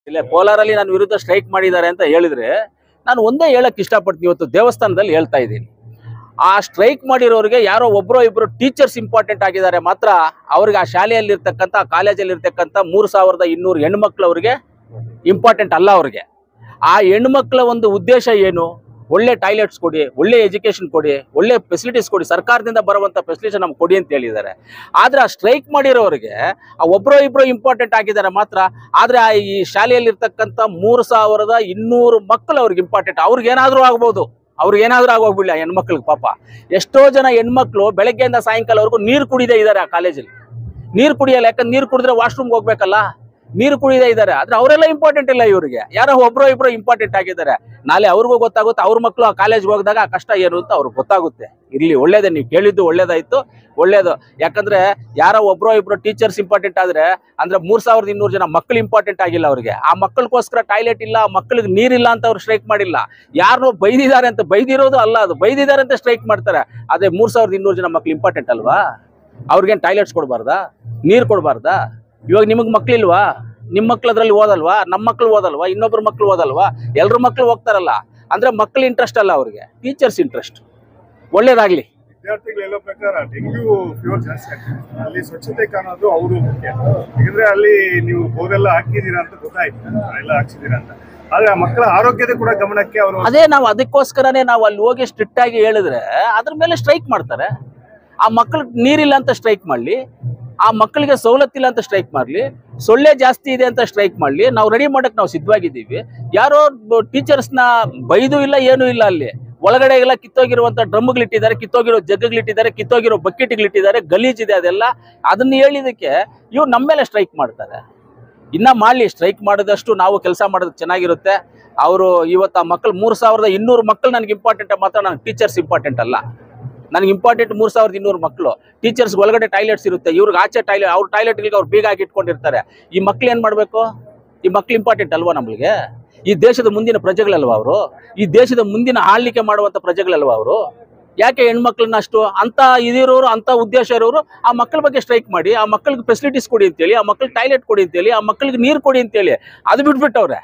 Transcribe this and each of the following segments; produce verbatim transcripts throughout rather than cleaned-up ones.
ಇಲ್ಲ ಕೋಲಾರಲ್ಲಿ ನನ್ನ ವಿರುದ್ಧ ಸ್ಟ್ರೈಕ್ ಮಾಡಿದ್ದಾರೆ ಅಂತ ಹೇಳಿದ್ರೆ ನಾನು ಒಂದೇ ಹೇಳಕ್ ಇಷ್ಟಪಡ್ತೀನಿ. ಇವತ್ತು ದೇವಸ್ಥಾನದಲ್ಲಿ ಹೇಳ್ತಾ ಇದ್ದೀನಿ, ಆ ಸ್ಟ್ರೈಕ್ ಮಾಡಿರೋರಿಗೆ ಯಾರೋ ಒಬ್ಬರೋ ಇಬ್ಬರು ಟೀಚರ್ಸ್ ಇಂಪಾರ್ಟೆಂಟ್ ಆಗಿದ್ದಾರೆ ಮಾತ್ರ. ಅವ್ರಿಗೆ ಆ ಶಾಲೆಯಲ್ಲಿ ಇರ್ತಕ್ಕಂಥ ಆ ಕಾಲೇಜಲ್ಲಿ ಇರ್ತಕ್ಕಂಥ ಮೂರು ಸಾವಿರದ ಇನ್ನೂರು ಹೆಣ್ಮಕ್ಳು ಅವ್ರಿಗೆ ಇಂಪಾರ್ಟೆಂಟ್ ಅಲ್ಲ. ಅವ್ರಿಗೆ ಆ ಹೆಣ್ಮಕ್ಳ ಒಂದು ಉದ್ದೇಶ ಏನು? ಒಳ್ಳೆ ಟಾಯ್ಲೆಟ್ಸ್ ಕೊಡಿ, ಒಳ್ಳೆ ಎಜುಕೇಶನ್ ಕೊಡಿ, ಒಳ್ಳೆ ಫೆಸಿಲಿಟೀಸ್ ಕೊಡಿ, ಸರ್ಕಾರದಿಂದ ಬರುವಂಥ ಫೆಸಿಲಿಟೀಸ್ ನಮ್ಗೆ ಕೊಡಿ ಅಂತ ಹೇಳಿದ್ದಾರೆ. ಆದರೆ ಆ ಸ್ಟ್ರೈಕ್ ಮಾಡಿರೋರಿಗೆ ಆ ಒಬ್ಬರೋ ಇಬ್ಬರು ಇಂಪಾರ್ಟೆಂಟ್ ಆಗಿದ್ದಾರೆ ಮಾತ್ರ. ಆದರೆ ಆ ಈ ಶಾಲೆಯಲ್ಲಿ ಇರ್ತಕ್ಕಂಥ ಮೂರು ಸಾವಿರದ ಇನ್ನೂರು ಮಕ್ಕಳು ಅವ್ರಿಗೆ ಇಂಪಾರ್ಟೆಂಟ್. ಅವ್ರಿಗೇನಾದರೂ ಆಗ್ಬೋದು, ಅವ್ರಿಗೇನಾದರೂ ಆಗೋಗ್ಬಿಡಲ್ಲ ಹೆಣ್ಮಕ್ಳಿಗೆ. ಪಾಪ ಎಷ್ಟೋ ಜನ ಹೆಣ್ಮಕ್ಳು ಬೆಳಗ್ಗೆಯಿಂದ ಸಾಯಂಕಾಲವರೆಗೂ ನೀರು ಕುಡಿದೇ ಇದ್ದಾರೆ ಆ ಕಾಲೇಜಲ್ಲಿ. ನೀರು ಕುಡಿಯಲ್ಲ, ಯಾಕಂದ್ರೆ ನೀರು ಕುಡಿದ್ರೆ ವಾಶ್ರೂಮ್ಗೆ ಹೋಗ್ಬೇಕಲ್ಲ, ನೀರು ಕುಡಿದೇ ಇದ್ದಾರೆ. ಆದ್ರೆ ಅವರೆಲ್ಲ ಇಂಪಾರ್ಟೆಂಟ್ ಇಲ್ಲ, ಇವರಿಗೆ ಯಾರೋ ಒಬ್ರೋ ಇಬ್ರು ಇಂಪಾರ್ಟೆಂಟ್ ಆಗಿದ್ದಾರೆ. ನಾಳೆ ಅವ್ರಿಗೂ ಗೊತ್ತಾಗುತ್ತೆ, ಅವ್ರ ಮಕ್ಕಳು ಆ ಕಾಲೇಜ್ಗೆ ಹೋಗಿದಾಗ ಆ ಕಷ್ಟ ಏನು ಅಂತ ಅವ್ರಿಗೆ ಗೊತ್ತಾಗುತ್ತೆ. ಇಲ್ಲಿ ಒಳ್ಳೇದೇ, ನೀವು ಕೇಳಿದ್ದು ಒಳ್ಳೇದಾಯ್ತು, ಒಳ್ಳೇದು. ಯಾಕಂದ್ರೆ ಯಾರೋ ಒಬ್ರೋ ಇಬ್ರು ಟೀಚರ್ಸ್ ಇಂಪಾರ್ಟೆಂಟ್ ಆದ್ರೆ ಅಂದ್ರೆ ಮೂರ್ ಸಾವಿರದ ಇನ್ನೂರು ಜನ ಮಕ್ಕಳು ಇಂಪಾರ್ಟೆಂಟ್ ಆಗಿಲ್ಲ ಅವ್ರಿಗೆ. ಆ ಮಕ್ಕಳಿಗೋಸ್ಕರ ಟಾಯ್ಲೆಟ್ ಇಲ್ಲ, ಮಕ್ಕಳಿಗೆ ನೀರಿಲ್ಲ ಅಂತ ಅವ್ರು ಸ್ಟ್ರೈಕ್ ಮಾಡಿಲ್ಲ. ಯಾರನ್ನೋ ಬೈದಿದ್ದಾರೆ ಅಂತ, ಬೈದಿರೋದು ಅಲ್ಲ ಅದು, ಬೈದಿದ್ದಾರೆ ಅಂತ ಸ್ಟ್ರೈಕ್ ಮಾಡ್ತಾರೆ. ಅದೇ ಮೂರ್ ಸಾವಿರದ ಇನ್ನೂರು ಜನ ಮಕ್ಳು ಇಂಪಾರ್ಟೆಂಟ್ ಅಲ್ವಾ? ಅವ್ರಿಗೇನು ಟಾಯ್ಲೆಟ್ಸ್ ಕೊಡಬಾರ್ದಾ, ನೀರು ಕೊಡಬಾರ್ದಾ? ಇವಾಗ ನಿಮಗೆ ಮಕ್ಳಿಲ್ವಾ? ನಿಮ್ಮ ಮಕ್ಳು ಅದ್ರಲ್ಲಿ ಓದಲ್ವಾ? ನಮ್ಮ ಮಕ್ಳು ಓದಲ್ವಾ? ಇನ್ನೊಬ್ರು ಮಕ್ಳು ಓದಲ್ವಾ? ಎಲ್ರ ಮಕ್ಳು ಹೋಗ್ತಾರಲ್ಲ. ಅಂದ್ರೆ ಮಕ್ಳು ಇಂಟ್ರೆಸ್ಟ್ ಅಲ್ಲ ಅವ್ರಿಗೆ, ಟೀಚರ್ಸ್ ಇಂಟ್ರೆಸ್ಟ್. ಒಳ್ಳೇದಾಗ್ಲಿ. ವಿದ್ಯಾರ್ಥಿಗಳು ಹೇಳೋ ಪ್ರಕಾರ ಡೆಂಗ್ಯೂ ಫೀವರ್ ಜಾಸ್ತಿ ಆಗ್ತದೆ, ಅಲ್ಲಿ ಸ್ವಚ್ಛತೆ ಕಾಣೋದು ಅವರು ಮುಖ್ಯ. ಯಾಕಂದ್ರೆ ಅಲ್ಲಿ ನೀವು ಬೋರೆಲ್ಲ ಹಾಕಿದೀರಾ ಅಂತ ಗೊತ್ತಾಯ್ತು, ಎಲ್ಲ ಹಾಕ್ಸಿದೀರಾ ಅಂತ. ಆದ್ರೆ ಆ ಮಕ್ಕಳ ಆರೋಗ್ಯದ ಕೂಡ ಗಮನಕ್ಕೆ ಅವರು ಅದೇ ನಾವು ಅದಕ್ಕೋಸ್ಕರನೇ ನಾವು ಅಲ್ಲಿ ಹೋಗಿ ಸ್ಟ್ರಿಕ್ಟ್ ಆಗಿ ಹೇಳಿದ್ರೆ ಅದ್ರ ಮೇಲೆ ಸ್ಟ್ರೈಕ್ ಮಾಡ್ತಾರೆ. ಆ ಮಕ್ಳಿಗೆ ನೀರಿಲ್ಲ ಅಂತ ಸ್ಟ್ರೈಕ್ ಮಾಡ್ಲಿ, ಆ ಮಕ್ಕಳಿಗೆ ಸವಲತ್ತಿಲ್ಲ ಅಂತ ಸ್ಟ್ರೈಕ್ ಮಾಡಲಿ, ಸೊಳ್ಳೆ ಜಾಸ್ತಿ ಇದೆ ಅಂತ ಸ್ಟ್ರೈಕ್ ಮಾಡಲಿ, ನಾವು ರೆಡಿ ಮಾಡಕ್ ನಾವು ಸಿದ್ಧವಾಗಿದ್ದೀವಿ. ಯಾರೋ ಟೀಚರ್ಸ್ನ ಬೈದು ಇಲ್ಲ, ಏನೂ ಇಲ್ಲ. ಅಲ್ಲಿ ಒಳಗಡೆ ಎಲ್ಲ ಕಿತ್ತೋಗಿರುವಂತ ಡ್ರಮ್ಗಳಿಟ್ಟಿದ್ದಾರೆ, ಕಿತ್ತೋಗಿರೋ ಜಗ್ಗಳಿಟ್ಟಿದ್ದಾರೆ, ಕಿತ್ತೋಗಿರೋ ಬಕೆಟ್ಗಳಿಟ್ಟಿದ್ದಾರೆ, ಗಲೀಜಿದೆ ಅದೆಲ್ಲ. ಅದನ್ನ ಹೇಳಿದಕ್ಕೆ ಇವ್ರು ನಮ್ಮ ಮೇಲೆ ಸ್ಟ್ರೈಕ್ ಮಾಡ್ತಾರೆ. ಇನ್ನ ಮಾಡಲಿ, ಸ್ಟ್ರೈಕ್ ಮಾಡಿದಷ್ಟು ನಾವು ಕೆಲಸ ಮಾಡೋದು ಚೆನ್ನಾಗಿರುತ್ತೆ. ಅವರು ಇವತ್ತು ಆ ಮಕ್ಕಳು ಮೂರು ಸಾವಿರದ ಇನ್ನೂರು ಮಕ್ಕಳು ನನಗೆ ಇಂಪಾರ್ಟೆಂಟ್ ಮಾತ್ರ, ನನಗೆ ಟೀಚರ್ಸ್ ಇಂಪಾರ್ಟೆಂಟ್ ಅಲ್ಲ. ನನಗೆ ಇಂಪಾರ್ಟೆಂಟ್ ಮೂರು ಸಾವಿರದ ಇನ್ನೂರು ಮಕ್ಕಳು. ಟೀಚರ್ಸ್ ಒಳಗಡೆ ಟಾಯ್ಲೆಟ್ಸ್ ಇರುತ್ತೆ, ಇವ್ರಿಗೆ ಆಚೆ ಟಾಯ್ಲೆಟ್, ಅವ್ರ ಟಾಯ್ಲೆಟ್ಗಳಿಗೆ ಅವ್ರು ಬೀಗ ಹಾಕಿ ಇಟ್ಕೊಂಡಿರ್ತಾರೆ. ಈ ಮಕ್ಳು ಏನು ಮಾಡಬೇಕು? ಈ ಮಕ್ಳು ಇಂಪಾರ್ಟೆಂಟ್ ಅಲ್ವಾ ನಮಗೆ? ಈ ದೇಶದ ಮುಂದಿನ ಪ್ರಜೆಗಳಲ್ವಾ ಅವರು? ಈ ದೇಶದ ಮುಂದಿನ ಆಳ್ವಿಕೆ ಮಾಡುವಂಥ ಪ್ರಜೆಗಳಲ್ವಾ ಅವರು? ಯಾಕೆ ಹೆಣ್ಮಕ್ಳನ್ನ ಅಷ್ಟು ಅಂತ ಇದಿರೋರು, ಅಂತ ಉದ್ದೇಶ ಇರೋರು ಆ ಮಕ್ಕಳ ಬಗ್ಗೆ ಸ್ಟ್ರೈಕ್ ಮಾಡಿ, ಆ ಮಕ್ಕಳಿಗೆ ಫೆಸಿಲಿಟೀಸ್ ಕೊಡಿ ಅಂತೇಳಿ, ಆ ಮಕ್ಕಳಿಗೆ ಟಾಯ್ಲೆಟ್ ಕೊಡಿ ಅಂತೇಳಿ, ಆ ಮಕ್ಕಳಿಗೆ ನೀರು ಕೊಡಿ ಅಂತೇಳಿ ಅದು ಬಿಟ್ಬಿಟ್ಟವ್ರೆ.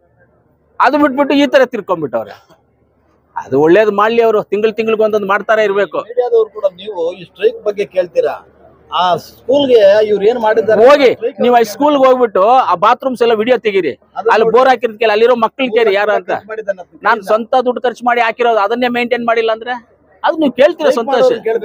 ಅದು ಬಿಟ್ಬಿಟ್ಟು ಈ ಥರ ತಿರ್ಕೊಂಡ್ಬಿಟ್ಟವ್ರೆ. ಅದು ಒಳ್ಳೇದು ಮಾಡ್ಲಿ, ಅವರು ತಿಂಗಳು ತಿಂಗಳಿಗೆ ಒಂದೊಂದು ಮಾಡ್ತಾನೆ ಇರಬೇಕು. ಮೀಡಿಯಾದವರು ಕೂಡ ನೀವು ಈ ಸ್ಟ್ರೈಕ್ ಬಗ್ಗೆ ಕೇಳ್ತೀರಾ? ಆ ಸ್ಕೂಲ್ಗೆ ಇವ್ರು ಏನ್ ಮಾಡಿದ್ದಾರೆ ಹೋಗಿ ನೀವು ಆ ಸ್ಕೂಲ್ಗೆ ಹೋಗ್ಬಿಟ್ಟು ಆ ಬಾತ್ರೂಮ್ಸ್ ಎಲ್ಲ ವಿಡಿಯೋ ತೆಗೀರಿ. ಅಲ್ಲಿ ಬೋರ್ ಹಾಕಿರೋದ್ ಕೇಳಿ, ಅಲ್ಲಿರೋ ಮಕ್ಳು ಕೇಳಿ ಯಾರು ಅಂತ. ನಾನು ಸ್ವಂತ ದುಡ್ಡು ಖರ್ಚು ಮಾಡಿ ಹಾಕಿರೋದು, ಅದನ್ನೇ ಮೇಂಟೈನ್ ಮಾಡಿಲ್ಲ ಅಂದ್ರೆ ಅದು ನೀವು ಕೇಳ್ತೀರಾ ಸಂತೋಷ.